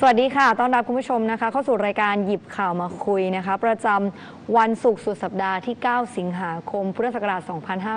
สวัสดีค่ะต้อนรับคุณผู้ชมนะคะเข้าสู่รายการหยิบข่าวมาคุยนะคะประจำวันศุกร์สุดสัปดาห์ที่ 9 สิงหาคม พุทธศักราช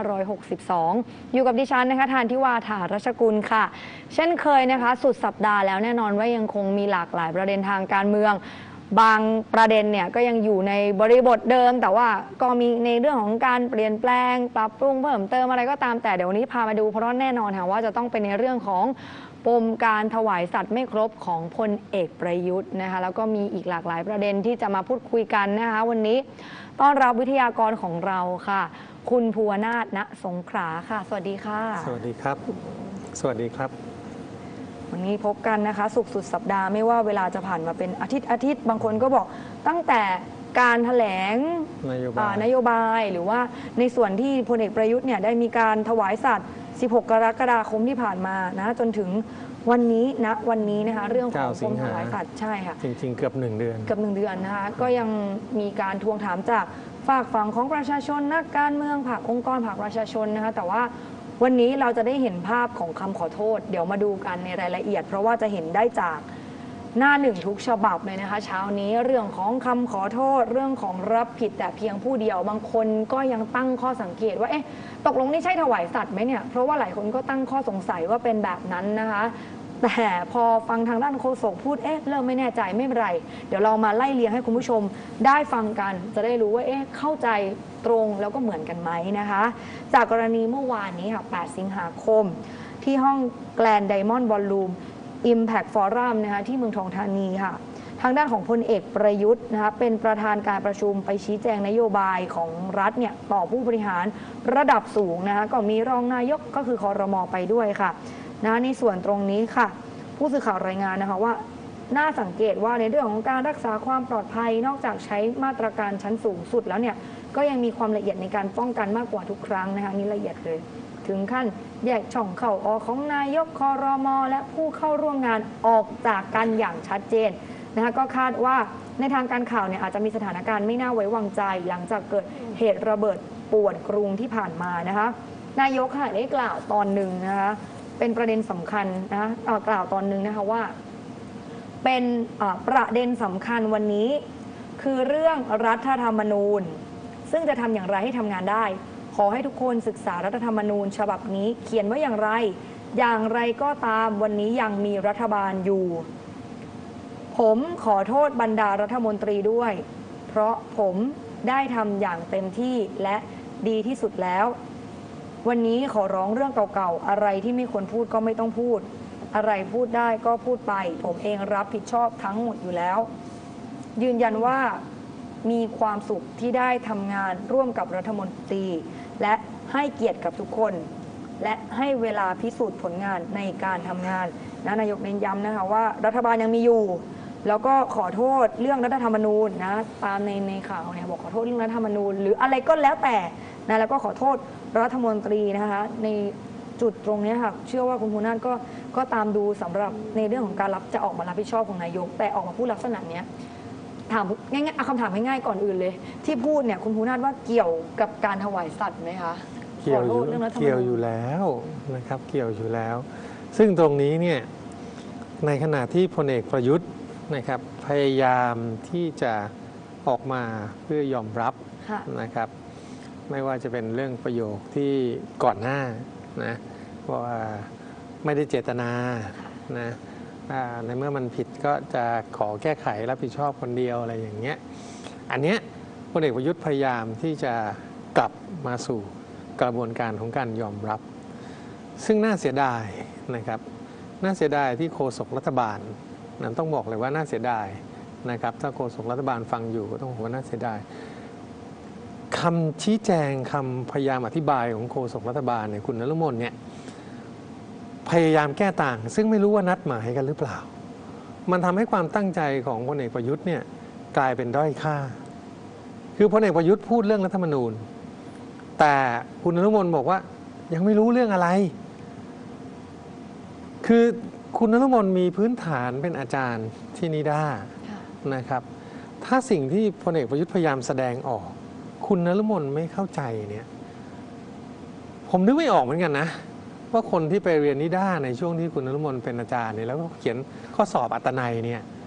2562 อยู่กับดิฉันนะคะทานทิวาถารัชกุลค่ะ เช่นเคยนะคะสุดสัปดาห์แล้วแน่นอนว่ายังคงมีหลากหลายประเด็นทางการเมือง บางประเด็นเนี่ยก็ยังอยู่ในบริบทเดิมแต่ว่าก็มีในเรื่องของการเปลี่ยนแปลงปรับปรุงเพิ่มเติมอะไรก็ตามแต่เดี๋ยววันนี้พามาดูเพราะแน่นอนค่ะว่าจะต้องเป็นในเรื่องของปมการถวายสัตว์ไม่ครบของพลเอกประยุทธ์นะคะแล้วก็มีอีกหลากหลายประเด็นที่จะมาพูดคุยกันนะคะวันนี้ต้อนรับวิทยากรของเราค่ะคุณภูวนาถ ณ สงขลาค่ะสวัสดีค่ะสวัสดีครับสวัสดีครับวันนี้พบกันนะคะศุกร์สุดสัปดาห์ไม่ว่าเวลาจะผ่านมาเป็นอาทิตย์บางคนก็บอกตั้งแต่การแถลงนโยบายหรือว่าในส่วนที่พลเอกประยุทธ์เนี่ยได้มีการถวายสัตว์16 กรกฎาคมที่ผ่านมานะจนถึงวันนี้นะคะเรื่องของปมถวายสัตว์ใช่ค่ะจริงๆเกือบ1 เดือนนะคะก็ยังมีการทวงถามจากฝากฝั่งของประชาชนนักการเมืองภาคองค์กรภาคประชาชนนะคะแต่ว่าวันนี้เราจะได้เห็นภาพของคำขอโทษเดี๋ยวมาดูกันในรายละเอียดเพราะว่าจะเห็นได้จากหน้าหนึ่งทุกฉบับเลยนะคะเช้านี้เรื่องของคำขอโทษเรื่องของรับผิดแต่เพียงผู้เดียวบางคนก็ยังตั้งข้อสังเกตว่าตกลงนี่ใช่ถวายสัตว์ไหมเนี่ยเพราะว่าหลายคนก็ตั้งข้อสงสัยว่าเป็นแบบนั้นนะคะแต่พอฟังทางด้านโฆษกพูดเริ่มไม่แน่ใจไม่เป็นไรเดี๋ยวเรามาไล่เลียงให้คุณผู้ชมได้ฟังกันจะได้รู้ว่าเข้าใจตรงแล้วก็เหมือนกันไหมนะคะจากกรณีเมื่อวานนี้ค่ะ8 สิงหาคมที่ห้องแกรนด์ไดมอนด์บอลลูมImpact Forum นะคะที่เมืองทองธานีค่ะทางด้านของพลเอกประยุทธ์นะคะเป็นประธานการประชุมไปชี้แจงนโยบายของรัฐเนี่ยต่อผู้บริหารระดับสูงนะคะก็มีรองนายกก็คือครม.ไปด้วยค่ะนะในส่วนตรงนี้ค่ะผู้สื่อข่าวรายงานนะคะว่าน่าสังเกตว่าในเรื่องของการรักษาความปลอดภัยนอกจากใช้มาตรการชั้นสูงสุดแล้วเนี่ยก็ยังมีความละเอียดในการป้องกันมากกว่าทุกครั้งนะคะนี่ละเอียดเลยถึงขั้นแยกช่องเข้าออกของนายกครม.และผู้เข้าร่วมงานออกจากกันอย่างชัดเจนนะคะก็คาดว่าในทางการข่าวเนี่ยอาจจะมีสถานการณ์ไม่น่าไว้วางใจหลังจากเกิดเหตุระเบิดป่วนกรุงที่ผ่านมานะคะนายกค่ะได้กล่าวตอนหนึ่งนะคะเป็นประเด็นสำคัญนะกล่าวตอนหนึ่งนะคะว่าเป็นประเด็นสำคัญวันนี้คือเรื่องรัฐธรรมนูญซึ่งจะทำอย่างไรให้ทำงานได้ขอให้ทุกคนศึกษารัฐธรรมนูญฉบับนี้เขียนว่าอย่างไรก็ตามวันนี้ยังมีรัฐบาลอยู่ผมขอโทษบรรดารัฐมนตรีด้วยเพราะผมได้ทำอย่างเต็มที่และดีที่สุดแล้ววันนี้ขอร้องเรื่องเก่าๆอะไรที่ไม่ควรพูดก็ไม่ต้องพูดอะไรพูดได้ก็พูดไปผมเองรับผิดชอบทั้งหมดอยู่แล้วยืนยันว่ามีความสุขที่ได้ทำงานร่วมกับรัฐมนตรีและให้เกียรติกับทุกคนและให้เวลาพิสูจน์ผลงานในการทำงานนายกเน้นย้ำนะคะว่ารัฐบาลยังมีอยู่แล้วก็ขอโทษเรื่องรัฐธรรมนูญนะตามในข่าวเนี่ยบอกขอโทษเรื่องรัฐธรรมนูญหรืออะไรก็แล้วแต่นะแล้วก็ขอโทษรัฐมนตรีนะคะในจุดตรงนี้ค่ะเชื่อว่าคุณภูนาถก็ตามดูสำหรับในเรื่องของการจะออกมารับผิดชอบของนายกแต่ออกมาพูดลักษณะนี้ถามง่ายๆคำถามง่ายๆก่อนอื่นเลยที่พูดเนี่ยคุณภูนาถว่าเกี่ยวกับการถวายสัตว์ไหมคะเกี่ยวอยู่แล้วนะครับเกี่ยวอยู่แล้วซึ่งตรงนี้เนี่ยในขณะที่พลเอกประยุทธ์นะครับพยายามที่จะออกมาเพื่อยอมรับนะครับไม่ว่าจะเป็นเรื่องประโยคที่ก่อนหน้านะว่าไม่ได้เจตนานะในเมื่อมันผิดก็จะขอแก้ไขรับผิดชอบคนเดียวอะไรอย่างเงี้ยอันเนี้ยพลเอกประยุทธ์พยายามที่จะกลับมาสู่กระบวนการของการยอมรับซึ่งน่าเสียดายนะครับน่าเสียดายที่โฆษกรัฐบาลนั้นต้องบอกเลยว่าน่าเสียดายนะครับถ้าโฆษกรัฐบาลฟังอยู่ก็ต้องบอกว่าน่าเสียดายคำชี้แจงคำพยายามอธิบายของโฆษกรัฐบาลเนี่ยคุณนฤมลเนี่ยพยายามแก้ต่างซึ่งไม่รู้ว่านัดหมายกันหรือเปล่ามันทำให้ความตั้งใจของพลเอกประยุทธ์เนี่ยกลายเป็นด้อยค่าคือพลเอกประยุทธ์พูดเรื่องรัฐธรรมนูญแต่คุณนฤมลบอกว่ายังไม่รู้เรื่องอะไรคือคุณนฤมลมีพื้นฐานเป็นอาจารย์ที่นิด้านะครับถ้าสิ่งที่พลเอกประยุทธ์พยายามแสดงออกคุณนฤมลไม่เข้าใจเนี่ยผมนึกไม่ออกเหมือนกันนะว่าคนที่ไปเรียนนิด้าในช่วงที่คุณนฤมลเป็นอาจารย์เนี่ยแล้วก็เขียนข้อสอบอัตนัยเนี่ย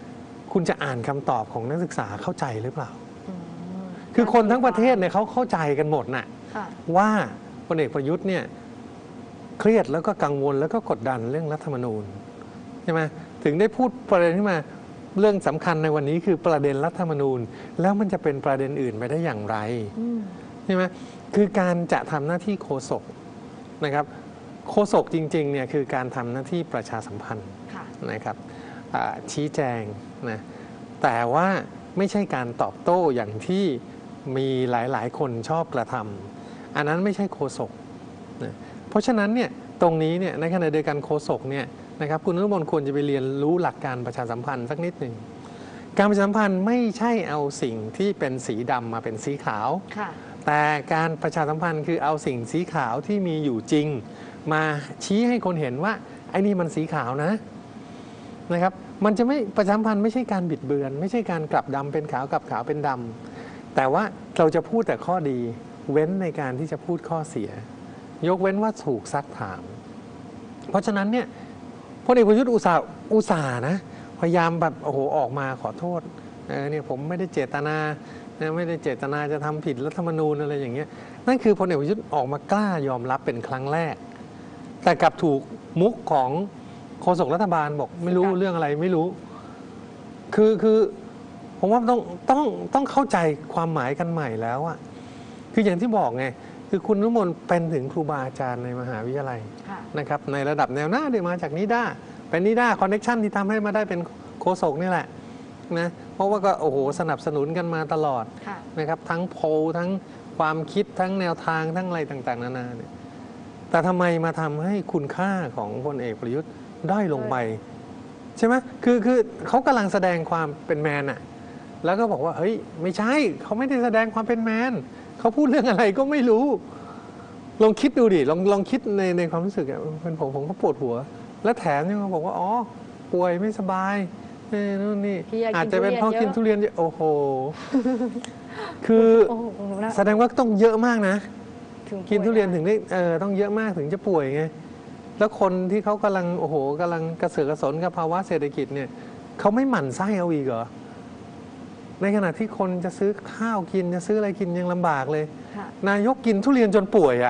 คุณจะอ่านคำตอบของนักศึกษาเข้าใจหรือเปล่าอืมคือคนทั้งประเทศเนี่ยเขาเข้าใจกันหมดน่ะค่ะว่าพลเอกประยุทธ์เนี่ยเครียดแล้วก็กังวลแล้วก็กดดันเรื่องรัฐธรรมนูญใช่ไหมถึงได้พูดประเด็นขึ้นมาเรื่องสำคัญในวันนี้คือประเด็นรัฐธรรมนูญ แล้วมันจะเป็นประเด็นอื่นไปได้อย่างไรใช่ไหมคือการจะทำหน้าที่โฆษกนะครับโฆษกจริงๆเนี่ยคือการทำหน้าที่ประชาสัมพันธ์ค่ะนะครับชี้แจงนะแต่ว่าไม่ใช่การตอบโต้อย่างที่มีหลายๆ คนชอบกระทำอันนั้นไม่ใช่โฆษกนะเพราะฉะนั้นเนี่ยตรงนี้เนี่ยในขณะเดียวกันโฆษกเนี่ยนะครับคุณนฤมลควรจะไปเรียนรู้หลักการประชาสัมพันธ์สักนิดหนึ่งการประชาสัมพันธ์ไม่ใช่เอาสิ่งที่เป็นสีดำมาเป็นสีขาวค่ะแต่การประชาสัมพันธ์คือเอาสิ่งสีขาวที่มีอยู่จริง มาชี้ให้คนเห็นว่าไอ้นี่มันสีขาวนะครับมันจะไม่ประชาสัมพันธ์ไม่ใช่การบิดเบือน ไม่ใช่การกลับดำเป็นขาวกลับขาวเป็นดำแต่ว่าเราจะพูดแต่ข้อดีเว้นในการที่จะพูดข้อเสีย ยกเว้นว่าถูกซักถาม เพราะฉะนั้นเนี่ยพลเอกประยุทธ์อุตส่าห์นะพยายามแบบโอ้โหออกมาขอโทษเนี่ยผมไม่ได้เจตนาไม่ได้เจตนาจะทำผิดรัฐธรรมนูญอะไรอย่างเงี้ยนั่นคือพลเอกประยุทธ์ออกมากล้ายอมรับเป็นครั้งแรก แต่กลับถูกมุกของโฆษกรัฐบาลบอกไม่รู้เรื่องอะไรไม่รู้ คือผมว่าต้องเข้าใจความหมายกันใหม่แล้วอะคืออย่างที่บอกไงคือคุณนฤมลเป็นถึงครูบาอาจารย์ในมหาวิทยาลัยนะครับในระดับแนวหน้าได้มาจากนิด้าเป็นนิด้าคอนเนคชั่นที่ทำให้มาได้เป็นโฆษกนี่แหละนะเพราะว่าก็โอ้โหสนับสนุนกันมาตลอดนะครับทั้งโพลทั้งความคิดทั้งแนวทางทั้งอะไรต่างๆนานาเนี่ยแต่ทำไมมาทำให้คุณค่าของพลเอกประยุทธ์ด้อยลงไปใช่ไหมคือเขากำลังแสดงความเป็นแมนอะแล้วก็บอกว่าเฮ้ยไม่ใช่เขาไม่ได้แสดงความเป็นแมนเขาพูดเรื่องอะไรก็ไม่รู้ลองคิดดูดิลองคิดในความรู้สึกอะเป็นผมก็ปวดหัวและแถมยังมาบอกว่าอ๋อป่วยไม่สบายนู่นนี่อาจจะเป็นเพราะกินทุเรียนเยอะโอ้โหคือแสดงว่าต้องเยอะมากนะกินทุเรียนถึงได้ต้องเยอะมากถึงจะป่วยไงแล้วคนที่เขากำลังโอ้โหกำลังกระเสือกกระสนกับภาวะเศรษฐกิจเนี่ยเขาไม่หมั่นไส้เอาอีกเหรอในขณะที่คนจะซื้อข้าวกินจะซื้ออะไรกินยังลำบากเลยนายกกินทุเรียนจนป่วยอ่ะ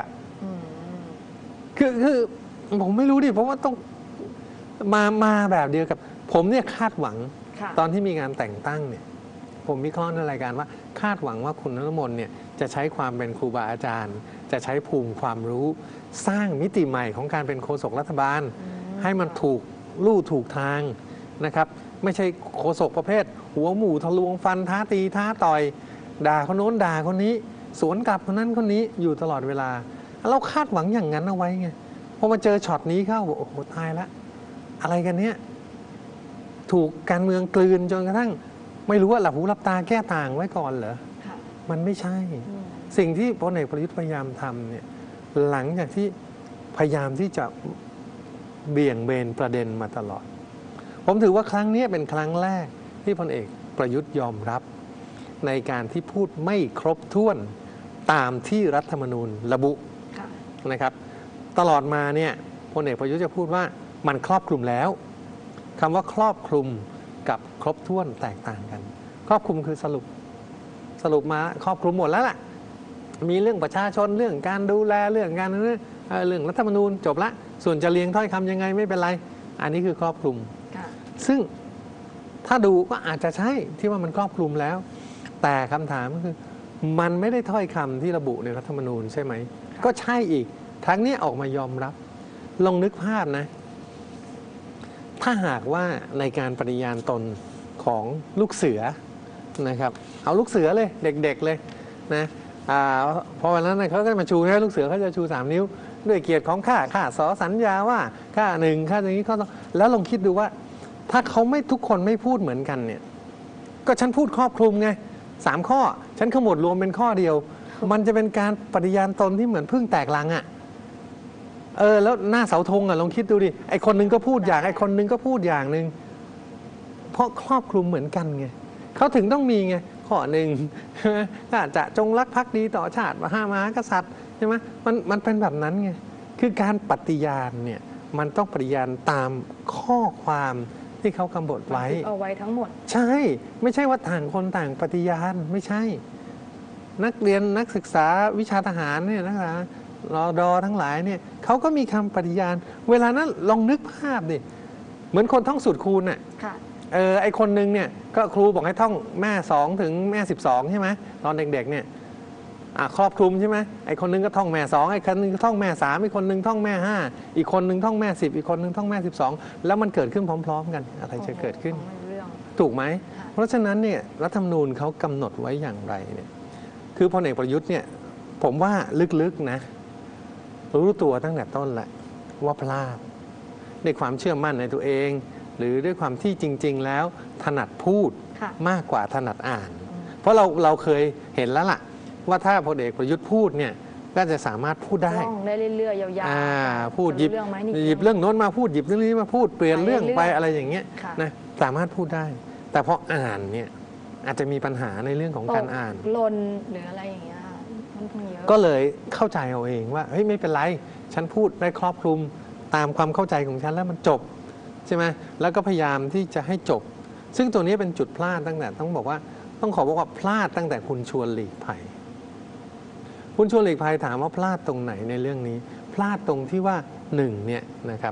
คือผมไม่รู้ดิเพราะว่าต้องมาแบบเดียวกับผมเนี่ยคาดหวังตอนที่มีงานแต่งตั้งเนี่ยผมวิเคราะห์ในรายการว่าคาดหวังว่าคุณนฤมลเนี่ยจะใช้ความเป็นครูบาอาจารย์จะใช้ภูมิความรู้สร้างมิติใหม่ของการเป็นโฆษกรัฐบาลให้มันถูกลู่ถูกทางนะครับไม่ใช่โฆษกประเภทหัวหมู่ทะลวงฟันท้าตีท้าต่อยด่าคนโน้นด่าคนนี้สวนกลับคนนั้นคนนี้อยู่ตลอดเวลาเราคาดหวังอย่างนั้นเอาไว้ไงพอมาเจอช็อตนี้เข้าโอ้โหตายละอะไรกันเนี่ยถูกการเมืองกลืนจนกระทั่งไม่รู้ว่าหลับหูหลับตาแก้ต่างไว้ก่อนเหรอมันไม่ใช่สิ่งที่พลเอกประยุทธ์พยายามทำเนี่ยหลังจากที่พยายามที่จะเบี่ยงเบนประเด็นมาตลอดผมถือว่าครั้งนี้เป็นครั้งแรกที่พลเอกประยุทธ์ยอมรับในการที่พูดไม่ครบถ้วนตามที่รัฐธรรมนูญระบุนะครับตลอดมาเนี่ยพลเอกประยุทธ์จะพูดว่ามันครอบคลุมแล้วคำว่าครอบคลุมกับครบถ้วนแตกต่างกันครอบคลุมคือสรุปมาครอบคลุมหมดแล้วล่ะมีเรื่องประชาชนเรื่องการดูแลเรื่องการเรื่องรัฐธรรมนูญจบละส่วนจะเรียงถ้อยคำยังไงไม่เป็นไรอันนี้คือครอบคลุมซึ่งถ้าดูก็อาจจะใช่ที่ว่ามันครอบคลุมแล้วแต่คำถามก็คือมันไม่ได้ถ้อยคำที่ระบุในรัฐธรรมนูญใช่ไหมก็ใช่อีกทั้งนี้ออกมายอมรับลองนึกภาพนะถ้าหากว่าในการปฏิญาณตนของลูกเสือนะครับเอาลูกเสือเลยเด็กๆเลยนะพอวันนั้นเขาก็มาชูให้ลูกเสือเขาจะชู3 นิ้วด้วยเกียรติของข้าสอสัญญาว่าข้า1ข้าอย่างนี้ข้อ2แล้วลองคิดดูว่าถ้าเขาไม่ทุกคนไม่พูดเหมือนกันเนี่ยก็ฉันพูดครอบคลุมไง3 ข้อฉันขมวดรวมเป็นข้อเดียวมันจะเป็นการปฏิญาณตนที่เหมือนพึ่งแตกลังอ่ะแล้วหน้าเสาธงอ่ะลองคิดดูดิไอคนนึงก็พูดอย่างไอคนนึงก็พูดอย่างหนึ่งเพราะครอบคลุมเหมือนกันไงเขาถึงต้องมีไงข้อหนึ่งจะจงรักภักดีต่อชาติมหากษัตริย์ใช่ไหมมันเป็นแบบนั้นไงคือการปฏิญาณเนี่ยมันต้องปฏิญาณตามข้อความที่เขากำหนดไว้เอาไว้ทั้งหมดใช่ไม่ใช่ว่าต่างคนต่างปฏิญาณไม่ใช่ นักเรียนนักศึกษาวิชาทหารเนี่ยนะคะรอดอทั้งหลายเนี่ยเขาก็มีคำปฏิญาณเวลานั้นลองนึกภาพดิเหมือนคนท่องสูตรคูณน่ะค่ะไอคนนึงเนี่ยก็ครูบอกให้ท่องแม่2ถึงแม่12ใช่ไหมตอนเด็กๆเนี่ยครอบคลุมใช่ไหมไอคนนึงก็ท่องแม่2ไอคนนึงก็ท่องแม่3อีกคนนึงท่องแม่5อีกคนนึงท่องแม่10อีกคนนึงท่องแม่12แล้วมันเกิดขึ้นพร้อมๆกันอะไรจะเกิดขึ้นเรื่องถูกไหมค่ะเพราะฉะนั้นเนี่ยรัฐธรรมนูญเขากำหนดไว้อย่างไรเนี่ยคือพลเอกประยุทธ์เนี่ยผมว่าลึกๆนะรู้ตัวตั้งแต่ต้นแหละว่าพลาดในความเชื่อมั่นในตัวเอง หรือด้วยความที่จริงๆแล้วถนัดพูดค่ะมากกว่าถนัดอ่าน เพราะเราเคยเห็นแล้วล่ะว่าถ้าพลเอกประยุทธ์พูดเนี่ยก็จะสามารถพูดได้ท่องได้เรื่อยๆยาวๆพูดหยิบเรื่องไหมนี่หยิบเรื่องโน้นมาพูดหยิบเรื่องนี้มาพูดเปลี่ยนเรื่องไปไปเรื่อยๆอะไรอย่างเงี้ยค่ะนะสามารถพูดได้ แต่พออ่านเนี่ยอาจจะมีปัญหาในเรื่องของการอ่านตกหลนหรืออะไรอย่างเงี้ยค่อนข้างเยอะก็เลยเข้าใจเอาเองว่าเฮ้ยไม่เป็นไรฉันพูดได้ครอบคลุมตามความเข้าใจของฉันแล้วมันจบใช่ไหมแล้วก็พยายามที่จะให้จบ ซึ่งตัวนี้เป็นจุดพลาดตั้งแต่ต้องบอกว่าต้องขอบอกว่าพลาดตั้งแต่คุณชวนหลีกภัยคุณชวนหลีกภัยถามว่าพลาดตรงไหนในเรื่องนี้ พลาดตรงที่ว่าหนึ่งเนี่ยนะครับ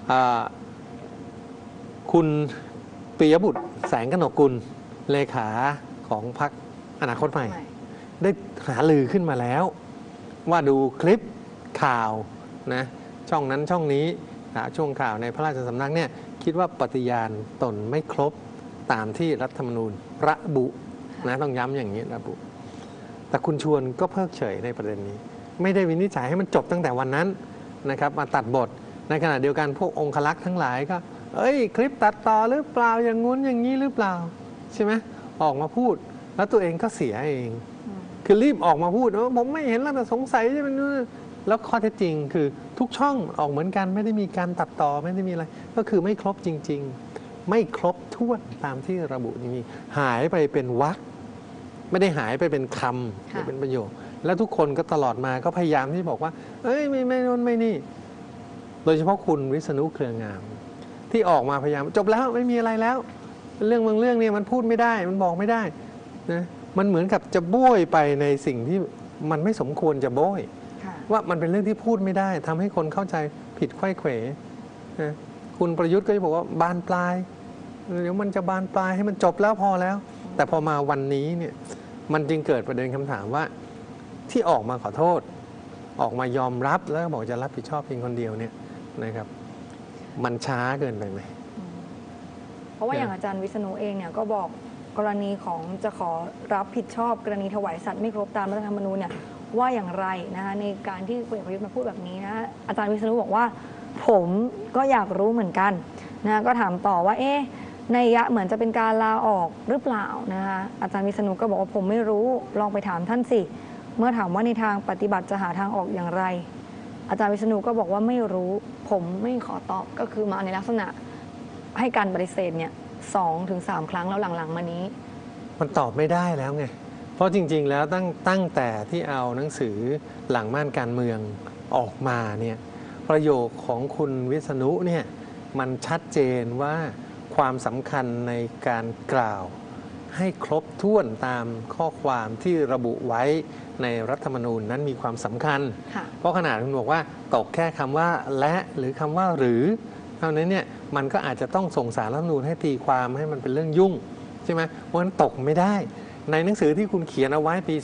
คุณปิยบุตรแสงกนกกุลเลขาของพรรคอนาคตใหม่ ได้หาลือขึ้นมาแล้ว ว่าดูคลิปข่าวนะช่องนั้นช่องนี้ช่วงข่าวในพระราชสำนักเนี่ยคิดว่าปฏิญาณตนไม่ครบตามที่รัฐธรรมนูญระบุนะต้องย้ำอย่างนี้ระบุ แต่คุณชวนก็เพิกเฉยในประเด็นนี้ ไม่ได้วินิจฉัยให้มันจบตั้งแต่วันนั้นนะครับมาตัดบทในขณะเดียวกันพวกองครักษ์ทั้งหลายก็คลิปตัดต่อหรือเปล่าอย่างงู้นอย่างนี้หรือเปล่าใช่ไหมออกมาพูดแล้วตัวเองก็เสียเอง คือรีบออกมาพูดว่าผมไม่เห็นแล้วแต่สงสัยใช่ไหมแล้วข้อเท็จจริงคือทุกช่องออกเหมือนกันไม่ได้มีการตัดต่อไม่ได้มีอะไร ก็คือไม่ครบจริง ๆ ไม่ครบถ้วนตามที่ระบุจริงๆหายไปเป็นวรรคไม่ได้หายไปเป็นคำหรือเป็นประโยค แล้วทุกคนก็ตลอดมาก็พยายามที่บอกว่าไม่โน่นไม่นี่ โดยเฉพาะคุณวิษณุเครืองาม ที่ออกมาพยายามจบแล้วไม่มีอะไรแล้วเรื่องบางเรื่องเนี่ยมันพูดไม่ได้มันบอกไม่ได้นะมันเหมือนกับจะโบ้ยไปในสิ่งที่มันไม่สมควรจะโบ้ยว่ามันเป็นเรื่องที่พูดไม่ได้ทำให้คนเข้าใจผิดไขว้เขวนะคุณประยุทธ์ก็จะบอกว่าบานปลายเดี๋ยวมันจะบานปลายให้มันจบแล้วพอแล้ว แต่พอมาวันนี้เนี่ยมันจึงเกิดประเด็นคำถามว่าที่ออกมาขอโทษออกมายอมรับแล้วบอกจะรับผิดชอบเพียงคนเดียวเนี่ยนะครับมันช้าเกินไปไหมเพราะว่าอย่างอาจารย์วิษณุเองเนี่ยก็บอกกรณีของจะขอรับผิดชอบกรณีถวายสัตว์ไม่ครบตามรัฐธรรมนูญเนี่ยว่าอย่างไรนะคะในการที่พลเอกประยุทธ์มาพูดแบบนี้นะอาจารย์วิษณุบอกว่าผมก็อยากรู้เหมือนกันนะก็ถามต่อว่านัยยะเหมือนจะเป็นการลาออกหรือเปล่านะคะอาจารย์วิษณุก็บอกว่าผมไม่รู้ลองไปถามท่านสิเมื่อถามว่าในทางปฏิบัติจะหาทางออกอย่างไรอาจารย์วิษณุก็บอกว่าไม่รู้ผมไม่ขอตอบก็คือมาในลักษณะให้การปฏิเสธเนี่ย2-3 ครั้งแล้วหลังๆมานี้มันตอบไม่ได้แล้วไงเพราะจริงๆแล้วตั้งแต่ที่เอาหนังสือหลังม่านการเมืองออกมาเนี่ยประโยคของคุณวิษณุเนี่ยมันชัดเจนว่าความสำคัญในการกล่าวให้ครบถ้วนตามข้อความที่ระบุไว้ในรัฐธรรมนูญนั้นมีความสำคัญเพราะขนาดคุณบอกว่าตกแค่คำว่าและหรือคำว่าหรือเท่านั้นเนี่ยมันก็อาจจะต้องส่งสารรัฐธรรมนูญให้ตีความให้มันเป็นเรื่องยุ่งใช่ไหมเพราะฉะนั้นตกไม่ได้ในหนังสือที่คุณเขียนเอาไว้ปี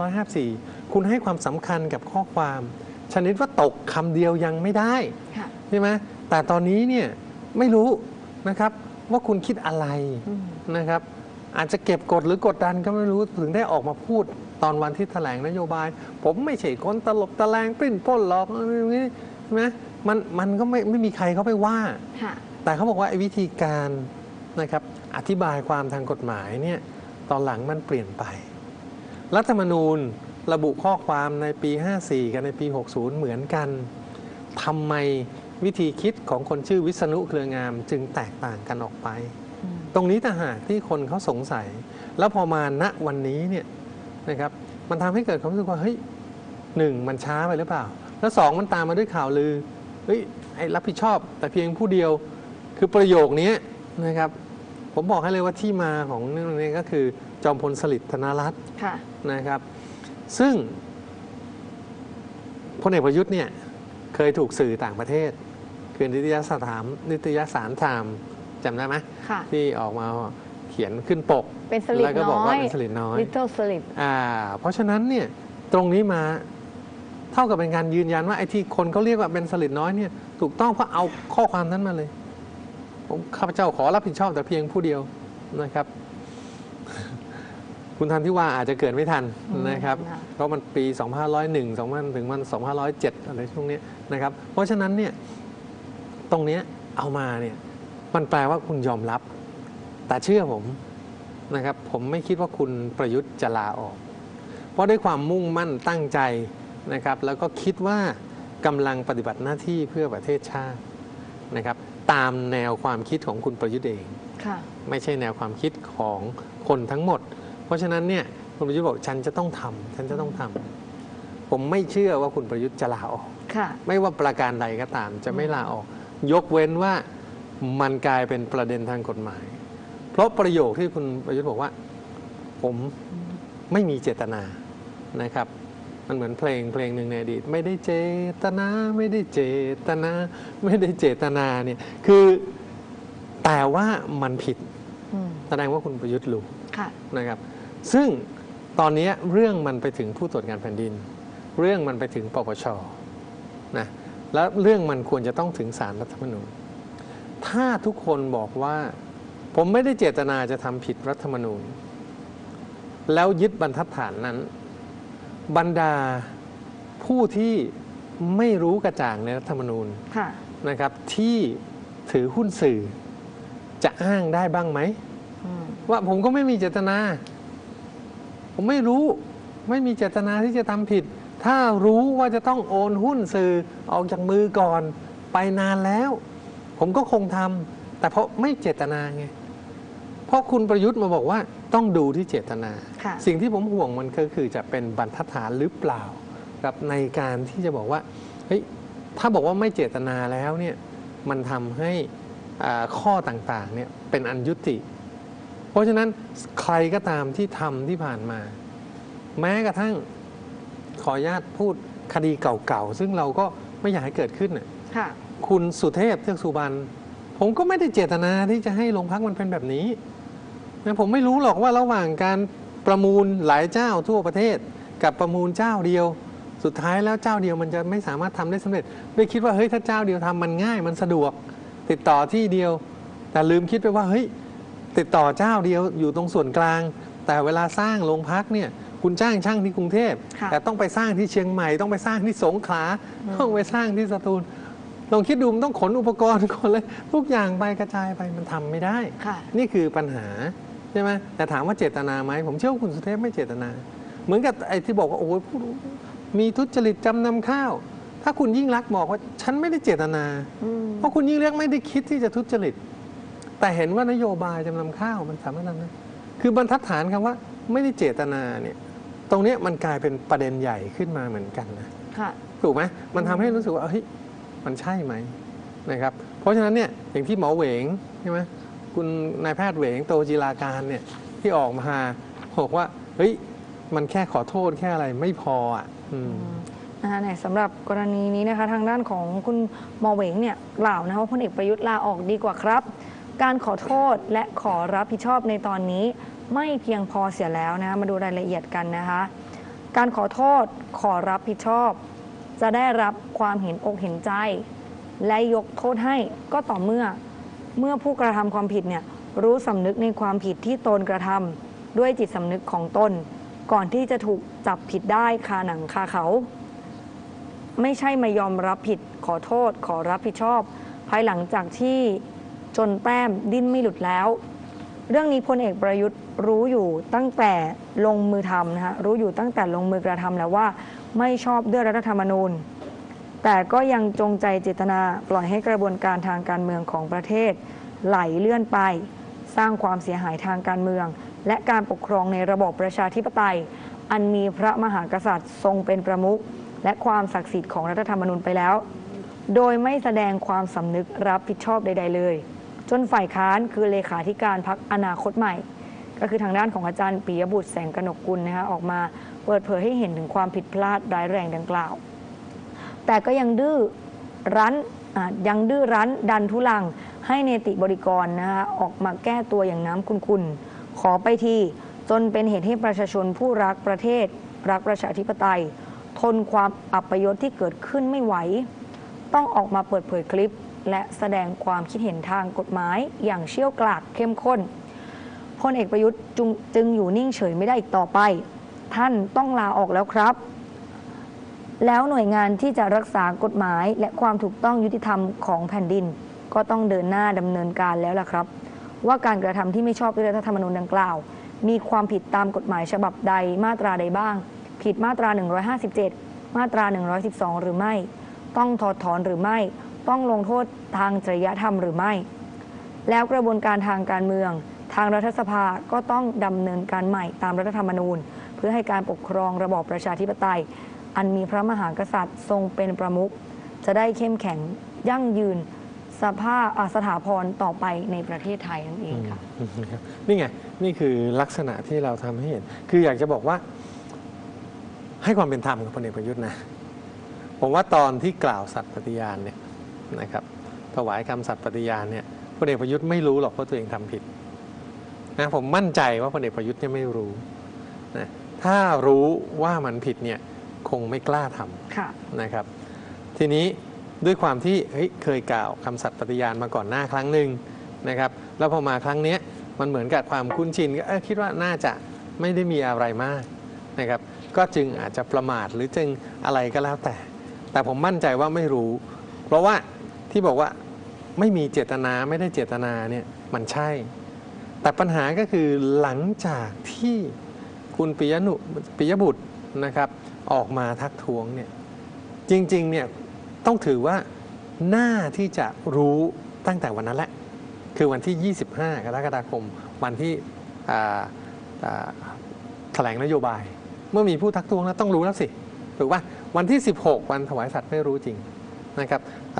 2554 คุณให้ความสำคัญกับข้อความชนิดว่าตกคำเดียวยังไม่ได้ใช่ไหมแต่ตอนนี้เนี่ยไม่รู้นะครับว่าคุณคิดอะไรนะครับอาจจะเก็บกดหรือกดดันก็ไม่รู้ถึงได้ออกมาพูดตอนวันที่แถลงนโยบายผมไม่ใช่คนตลบตะแลงปริ้นปล้นหรอกนี่ใช่ไหมมันก็ไม่มีใครเขาไปว่าแต่เขาบอกว่าวิธีการนะครับอธิบายความทางกฎหมายเนี่ยตอนหลังมันเปลี่ยนไปรัฐธรรมนูญระบุข้อความในปี 54 กับในปี 60 เหมือนกันทำไมวิธีคิดของคนชื่อวิษณุเครืองามจึงแตกต่างกันออกไปตรงนี้ต่างหากที่คนเขาสงสัยแล้วพอมาณวันนี้เนี่ยนะครับมันทำให้เกิดความรู้สึกว่าเฮ้ย1มันช้าไปหรือเปล่าแล้ว2มันตามมาด้วยข่าวลือเฮ้ยไอ้รับผิดชอบแต่เพียงผู้เดียวคือประโยคนี้นะครับผมบอกให้เลยว่าที่มาของเรื่องนี้ก็คือจอมพลสฤษดิ์ธนรัตน์ค่ะนะครับซึ่งพลเอกประยุทธ์เนี่ยเคยถูกสื่อต่างประเทศคือนิตยสารไทม์จำได้ไหมค่ะที่ออกมาเขียนขึ้นปกเป็นสลิดแล้วก็บอกน้อว่าย เป็นสลิดน้อย Little Slip เพราะฉะนั้นเนี่ยตรงนี้มาเท่ากับเป็นการยืนยันว่าไอ้ที่คนเขาเรียกว่าเป็นสลิดน้อยเนี่ยถูกต้องเพราะเอาข้อความนั้นมาเลยผมข้าพเจ้าขอรับผิดชอบแต่เพียงผู้เดียวนะครับ คุณทันที่ว่าอาจจะเกิดไม่ทันนะครับค่ะเพราะมันปี 2501 2000 ถึงมัน 2507 อะไรช่วงนี้นะครับ เพราะฉะนั้นเนี่ยตรงเนี้ยเอามาเนี่ยมันแปลว่าคุณยอมรับ แต่เชื่อผมนะครับ ผมไม่คิดว่าคุณประยุทธ์จะลาออก เพราะด้วยความมุ่งมั่นตั้งใจนะครับ แล้วก็คิดว่ากำลังปฏิบัติหน้าที่เพื่อประเทศชาตินะครับ ตามแนวความคิดของคุณประยุทธ์เองค่ะไม่ใช่แนวความคิดของคนทั้งหมด เพราะฉะนั้นเนี่ยคุณประยุทธ์บอกฉันจะต้องทำฉันจะต้องทำผมไม่เชื่อว่าคุณประยุทธ์จะลาออกค่ะไม่ว่าประการใดก็ตามจะไม่ลาออก ยกเว้นว่ามันกลายเป็นประเด็นทางกฎหมาย เพราะประโยคที่คุณประยุทธ์บอกว่า ผมไม่มีเจตนานะครับ มันเหมือนเพลงหนึ่งในอดีตไม่ได้เจตนาไม่ได้เจตนาไม่ได้เจตนาเนี่ยคือแต่ว่ามันผิดอืมแสดงว่าคุณประยุทธ์รู้ค่ะนะครับซึ่งตอนนี้เรื่องมันไปถึงผู้ตรวจการแผ่นดิน เรื่องมันไปถึงปปชนะแล้วเรื่องมันควรจะต้องถึงศาลรัฐธรรมนูญถ้าทุกคนบอกว่าผมไม่ได้เจตนาจะทำผิดรัฐธรรมนูญแล้วยึดบรรทัดฐานนั้น บรรดาผู้ที่ไม่รู้กระจ่างในรัฐธรรมนูญค่ะนะครับที่ถือหุ้นสื่อจะอ้างได้บ้างไหมอืมว่าผมก็ไม่มีเจตนา ผมไม่รู้ไม่มีเจตนาที่จะทำผิด ถ้ารู้ว่าจะต้องโอนหุ้นสื่อออกจากมือก่อนไปนานแล้ว ผมก็คงทำแต่เพราะไม่เจตนาไงเพราะคุณประยุทธ์มาบอกว่าต้องดูที่เจตนาค่ะสิ่งที่ผมห่วงมันก็คือจะเป็นบรรทัดฐานหรือเปล่ากับในการที่จะบอกว่าเฮ้ยถ้าบอกว่าไม่เจตนาแล้วเนี่ยมันทำให้ข้อต่างๆเนี่ยเป็นอันยุติ เพราะฉะนั้นใครก็ตามที่ทำที่ผ่านมา แม้กระทั่งขออนุญาตพูดคดีเก่าๆซึ่งเราก็ไม่อยากให้เกิดขึ้นน่ะค่ะคุณสุเทพเทือกสุบรรณผมก็ไม่ได้เจตนาที่จะให้โรงพักมันเป็นแบบนี้นะผมไม่รู้หรอกว่าระหว่างการประมูลหลายเจ้าทั่วประเทศ กับประมูลเจ้าเดียว สุดท้ายแล้วเจ้าเดียวมันจะไม่สามารถทำได้สำเร็จไม่คิดว่าเฮ้ยถ้าเจ้าเดียวทำมันง่ายมันสะดวกติดต่อที่เดียว แต่ลืมคิดไปว่าเฮ้ยติดต่อเจ้าเดียวอยู่ตรงส่วนกลาง แต่เวลาสร้างโรงพักเนี่ยคุณจ้างช่างที่กรุงเทพค่ะแต่ต้องไปสร้างที่เชียงใหม่ต้องไปสร้างที่สงขลาต้องไปสร้างที่สตูลลองคิดดูมันต้องขนอุปกรณ์คนเลยทุกอย่างไปกระจายไปมันทำไม่ได้ค่ะนี่คือปัญหาใช่ไหมแต่ถามว่าเจตนาไหมผมเชื่อว่าคุณสุเทพไม่เจตนา เหมือนกับไอ้ที่บอกว่าโอ้ยมีทุจริตจำนำข้าว ถ้าคุณยิ่งรักษณ์บอกว่าฉันไม่ได้เจตนาอืมเพราะคุณยิ่งรักษณ์ไม่ได้คิดที่จะทุจริต แต่เห็นว่านโยบายจำนำข้าวมันสามารถทำได้คือบรรทัดฐานคำว่าไม่ได้เจตนาเนี่ยตรงเนี้ยมันกลายเป็นประเด็นใหญ่ขึ้นมาเหมือนกันนะค่ะถูกไหมมันทำให้รู้สึกว่าเฮ้ยมันใช่ไหมนะครับเพราะฉะนั้นเนี่ยอย่างที่หมอเหวงใช่ไหมคุณนายแพทย์เหวงโตจิราการเนี่ยที่ออกมาบอกว่าเฮ้ยมันแค่ขอโทษแค่อะไรไม่พออ่ะนะคะในสำหรับกรณีนี้นะคะทางด้านของคุณหมอเหวงเนี่ยกล่าวนะคะว่าพลเอกประยุทธ์ลาออกดีกว่าครับ การขอโทษและขอรับผิดชอบในตอนนี้ไม่เพียงพอเสียแล้วนะคะมาดูรายละเอียดกันนะคะ การขอโทษขอรับผิดชอบ จะได้รับความเห็นอกเห็นใจ และยกโทษให้ก็ต่อเมื่อผู้กระทำความผิดเนี่ยรู้สำนึกในความผิดที่ตนกระทำด้วยจิตสำนึกของตนก่อนที่จะถูกจับผิดได้คาหนังคาเขา ไม่ใช่มายอมรับผิดขอโทษขอรับผิดชอบ ภายหลังจากที่จนแต้มดิ้นไม่หลุดแล้ว เรื่องนี้พลเอกประยุทธ์รู้อยู่ตั้งแต่ลงมือทำนะคะรู้อยู่ตั้งแต่ลงมือกระทำแล้วว่าไม่ชอบด้วยรัฐธรรมนูญ แต่ก็ยังจงใจเจตนาปล่อยให้กระบวนการทางการเมืองของประเทศ ไหลเลื่อนไป สร้างความเสียหายทางการเมือง และการปกครองในระบอบประชาธิปไตย อันมีพระมหากษัตริย์ทรงเป็นประมุขและความศักดิ์สิทธิ์ของรัฐธรรมนูญไปแล้ว โดยไม่แสดงความสำนึกรับผิดชอบใดๆเลยจนฝ่ายค้านคือเลขาธิการพรรคอนาคตใหม่ก็คือทางด้านของอาจารย์ปิยบุตรแสงกนกกุลนะคะออกมาเปิดเผยให้เห็นถึงความผิดพลาดร้ายแรงดังกล่าวแต่ก็ยังดื้อรั้นดันทุลังให้เนติบริกรนะคะออกมาแก้ตัวอย่างน้ำขุ่นๆขอไปทีจนเป็นเหตุให้ประชาชนผู้รักประเทศรักประชาธิปไตยทนความอัปยศที่เกิดขึ้นไม่ไหวต้องออกมาเปิดเผยคลิปและแสดงความคิดเห็นทางกฎหมายอย่างเชี่ยวกรากเข้มข้นพลเอกประยุทธ์จึงอยู่นิ่งเฉยไม่ได้อีกต่อไปท่านต้องลาออกแล้วครับแล้วหน่วยงานที่จะรักษากฎหมายและความถูกต้องยุติธรรมของแผ่นดินก็ต้องเดินหน้าดำเนินการแล้วล่ะครับว่าการกระทำที่ไม่ชอบด้วยรัฐธรรมนูญดังกล่าวมีความผิดตามกฎหมายฉบับใดมาตราใดบ้างผิดมาตรา157มาตรา112หรือไม่ต้องถอดถอนหรือไม่ต้องลงโทษทางจริยธรรมหรือไม่แล้วกระบวนการทางการเมืองทางรัฐสภาก็ต้องดำเนินการใหม่ตามรัฐธรรมนูญเพื่อให้การปกครองระบอบประชาธิปไตยอันมีพระมหากษัตริย์ทรงเป็นประมุขจะได้เข้มแข็งยั่งยืนสถาพรต่อไปในประเทศไทยนั่นเองค่ะนี่ไงนี่คือลักษณะที่เราทำให้เห็นคืออยากจะบอกว่าให้ความเป็นธรรมกับพลเอกประยุทธ์นะผมว่าตอนที่กล่าวสัตย์ปฏิญาณเนี่ยนะครับถวายคำสัตย์ปฏิญาณเนี่ยพลเอกประยุทธ์ไม่รู้หรอกว่าตัวเองทำผิดนะผมมั่นใจว่าพลเอกประยุทธ์เนี่ยไม่รู้นะถ้ารู้ว่ามันผิดเนี่ยคงไม่กล้าทำนะครับทีนี้ด้วยความที่เคยกล่าวคำสัตย์ปฏิญาณมาก่อนหน้าครั้งหนึ่งนะครับแล้วพอมาครั้งนี้มันเหมือนกับความคุ้นชินก็คิดว่าน่าจะไม่ได้มีอะไรมากนะครับก็จึงอาจจะประมาทหรือจึงอะไรก็แล้วแต่ผมมั่นใจว่าไม่รู้เพราะว่าที่บอกว่าไม่มีเจตนาไม่ได้เจตนาเนี่ยมันใช่แต่ปัญหาก็คือหลังจากที่คุณปิยบุตรนะครับออกมาทักท้วงเนี่ยจริงๆเนี่ยต้องถือว่าน่าที่จะรู้ตั้งแต่วันนั้นแหละคือวันที่ 25 กรกฎาคมวันที่แถลงนโยบายเมื่อมีผู้ทักท้วงแล้วต้องรู้แล้วสิถูกป่ะวันที่ 16 วันถวายสัตย์ไม่รู้จริงนะครับ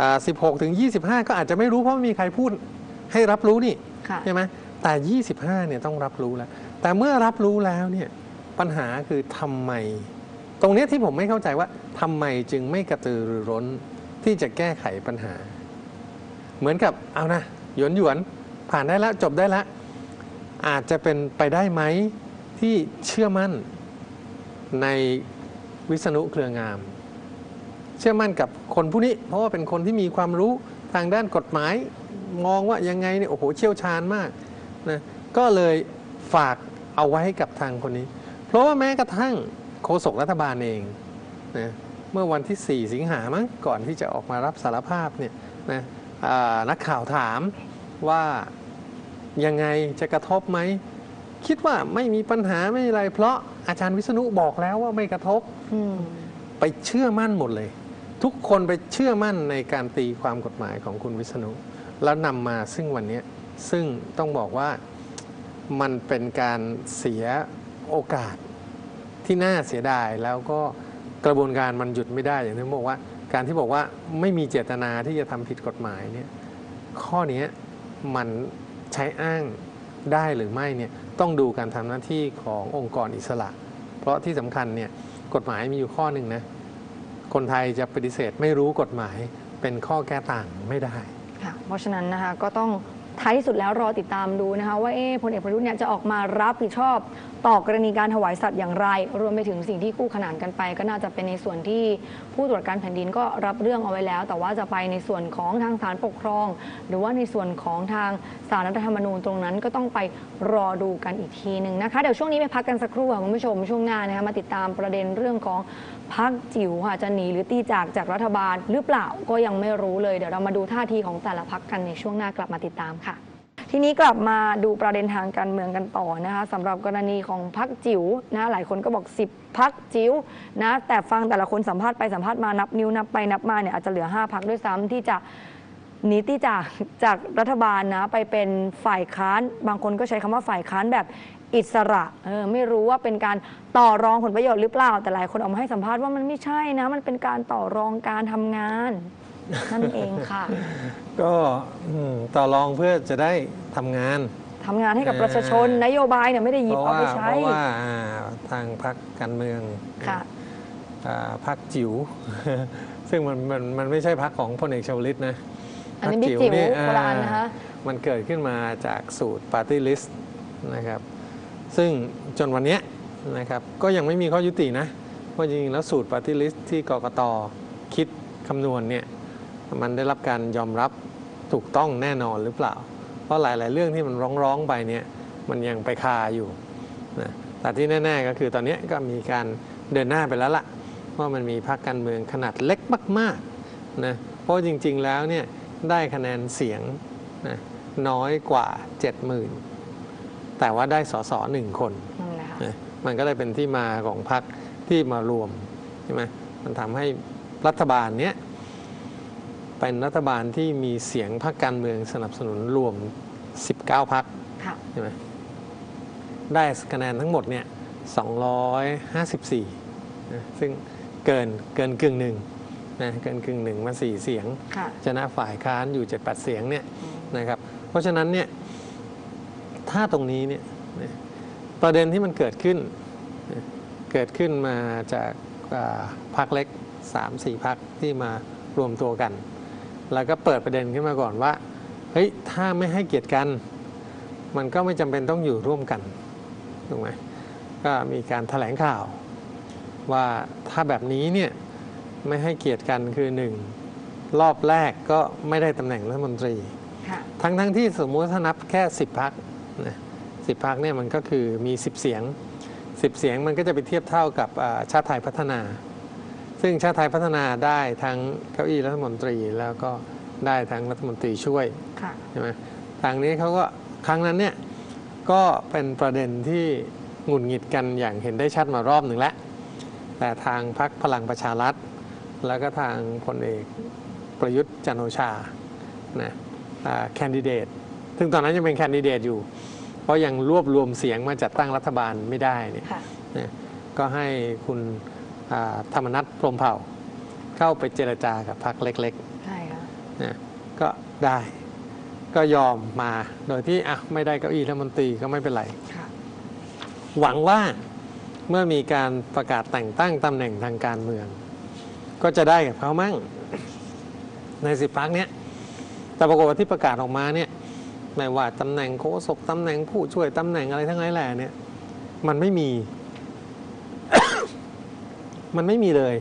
16 ถึง 25 ก็อาจจะไม่รู้เพราะไม่มีใครพูดให้รับรู้นี่ใช่ไหมแต่ 25 เนี่ยต้องรับรู้แล้วแต่เมื่อรับรู้แล้วเนี่ยปัญหาคือทำไมตรงนี้ที่ผมไม่เข้าใจว่าทำไมจึงไม่กระตือรือร้นที่จะแก้ไขปัญหาเหมือนกับเอานะหยวนผ่านได้แล้วจบได้แล้วอาจจะเป็นไปได้ไหมที่เชื่อมั่นในวิษณุเครืองามเชื่อมั่นกับคนผู้นี้เพราะว่าเป็นคนที่มีความรู้ทางด้านกฎหมายมองว่ายังไงเนี่ยโอ้โหเชี่ยวชาญมากนะก็เลยฝากเอาไว้กับทางคนนี้เพราะว่าแม้กระทั่งโฆษกรัฐบาลเองนะเมื่อวันที่ 4 สิงหามั้งก่อนที่จะออกมารับสารภาพเนี่ยนะนักข่าวถามว่ายังไงจะกระทบไหมคิดว่าไม่มีปัญหาไม่อะไรเพราะอาจารย์วิษณุบอกแล้วว่าไม่กระทบไปเชื่อมั่นหมดเลยทุกคนไปเชื่อมั่นในการตีความกฎหมายของคุณวิษณุแล้วนำมาซึ่งวันนี้ซึ่งต้องบอกว่ามันเป็นการเสียโอกาสที่น่าเสียดายแล้วก็กระบวนการมันหยุดไม่ได้อย่างที่บอกว่าการที่บอกว่าไม่มีเจตนาที่จะทำผิดกฎหมายเนี่ยข้อนี้มันใช้อ้างได้หรือไม่เนี่ยต้องดูการทำหน้าที่ขององค์กรอิสระเพราะที่สำคัญเนี่ยกฎหมายมีอยู่ข้อหนึ่งนะคนไทยจะปฏิเสธไม่รู้กฎหมายเป็นข้อแก้ต่างไม่ได้เพราะฉะนั้นนะคะก็ต้องท้ายที่สุดแล้วรอติดตามดูนะคะว่าพลเอกประยุทธ์เนี่ยจะออกมารับผิดชอบต่อกรณีการถวายสัตว์อย่างไรรวมไปถึงสิ่งที่คู่ขนานกันไปก็น่าจะเป็นในส่วนที่ผู้ตรวจการแผ่นดินก็รับเรื่องเอาไว้แล้วแต่ว่าจะไปในส่วนของทางศาลปกครองหรือว่าในส่วนของทางศาลรัฐธรรมนูญตรงนั้นก็ต้องไปรอดูกันอีกทีหนึ่งนะคะเดี๋ยวช่วงนี้ไปพักกันสักครู่ค่ะคุณผู้ชมช่วงหน้านะคะมาติดตามประเด็นเรื่องของพรรคจิ๋วค่ะจะหนีหรือตีจากรัฐบาลหรือเปล่าก็ยังไม่รู้เลยเดี๋ยวเรามาดูท่าทีของแต่ละพรรคกันในช่วงหน้ากลับมาติดตามค่ะทีนี้กลับมาดูประเด็นทางการเมืองกันต่อนะคะสำหรับกรณีของพรรคจิ๋วนะหลายคนก็บอก10พรรคจิ๋วนะแต่ฟังแต่ละคนสัมภาษณ์ไปสัมภาษณ์มานับนิ้วนับไปนับมาเนี่ยอาจจะเหลือ5พรรคด้วยซ้ำที่จะหนีตีจากรัฐบาลนะไปเป็นฝ่ายค้านบางคนก็ใช้คำว่าฝ่ายค้านแบบอิสระไม่รู้ว่าเป็นการต่อรองผลประโยชน์หรือเปล่าแต่หลายคนออกมาให้สัมภาษณ์ว่ามันไม่ใช่นะมันเป็นการต่อรองการทำงานนั่นเองค่ะก็ต่อรองเพื่อจะได้ทำงานให้กับประชาชนนโยบายเนี่ยไม่ได้หยิบเอาไปใช้เพราะว่าทางพรรคการเมืองค่ะพรรคจิ๋ว ซึ่งมันไม่ใช่พรรคของพลเอกชวลิตนะอันนี้บิ๊กจิ๋วเนี่ยโบราณนะคะมันเกิดขึ้นมาจากสูตร Party List นะครับซึ่งจนวันเนี้ยนะครับก็ยังไม่มีข้อยุตินะว่าจริงๆแล้วสูตร Party List ที่กกต.คิดคำนวณเนี่ยมันได้รับการยอมรับถูกต้องแน่นอนหรือเปล่า เพราะหลายๆเรื่องที่มันร้องๆไปเนี่ยมันยังไปคาอยู่นะแต่ที่แน่ๆก็คือตอนนี้ก็มีการเดินหน้าไปแล้วล่ะว่ามันมีพรรคการเมืองขนาดเล็กมากๆนะเพราะจริงๆแล้วเนี่ยได้คะแนนเสียงนะน้อยกว่า 70,000 แต่ว่าได้สส1 คนนะมันก็เลยเป็นที่มาของพรรคที่มารวมใช่ไหมมันทำให้รัฐบาลเนี้ยเป็นรัฐบาลที่มีเสียงพรรคการเมืองสนับสนุนรวม19 พรรคใช่ไหมได้คะแนนทั้งหมดเนี่ย254นะซึ่งเกินกึ่งหนึ่งนะเกินกึ่งหนึ่งมา4 เสียงชนะฝ่ายค้านอยู่ 7-8 เสียงเนี่ยนะครับเพราะฉะนั้นเนี่ยถ้าตรงนี้เนี่ยประเด็นที่มันเกิดขึ้นมาจากพรรคเล็ก 3-4 พรรคที่มารวมตัวกันแล้วก็เปิดประเด็นขึ้นมาก่อนว่าเฮ้ยถ้าไม่ให้เกียรติกันมันก็ไม่จำเป็นต้องอยู่ร่วมกันถูกไหมก็มีการแถลงข่าวว่าถ้าแบบนี้เนี่ยไม่ให้เกียรติกันคือ1 รอบแรกก็ไม่ได้ตำแหน่งรัฐมนตรีทั้งที่สมมุติถ้านับแค่10 พรรคนะ10 พรรคเนี่ยมันก็คือมี10 เสียง10 เสียงมันก็จะไปเทียบเท่ากับชาติไทยพัฒนาซึ่งชาติไทยพัฒนาได้ทั้งเก้าอี้รัฐมนตรีแล้วก็ได้ทั้งรัฐมนตรีช่วยใช่ไหมทางนี้เขาก็ครั้งนั้นเนี่ยก็เป็นประเด็นที่หงุดหงิดกันอย่างเห็นได้ชัดมารอบหนึ่งแล้วแต่ทางพรรคพลังประชารัฐแล้วก็ทางพลเอกประยุทธ์จันทร์โอชานะแคนดิเดตซึ่งตอนนั้นยังเป็นแคนดิเดตอยู่เพราะยังรวบรวมเสียงมาจัดตั้งรัฐบาลไม่ได้เนี่ยก็ให้คุณธรรมนัส พรหมเผ่าเข้าไปเจรจากับพรรคเล็กๆใช่ค่ะก็ได้ก็ยอมมาโดยที่ไม่ได้เก้าอี้รัฐมนตรีก็ไม่เป็นไรหวังว่าเมื่อมีการประกาศแต่งตั้งตำแหน่งทางการเมืองก็จะได้กับเขามั่งใน10 พรรคเนี้ยแต่ปรากฏว่าที่ประกาศออกมาเนี่ยไม่ว่าตำแหน่งโฆษกตำแหน่งผู้ช่วยตำแหน่งอะไรทั้งหลายแหล่เนี่ยมันไม่มี มันไม่มีเลย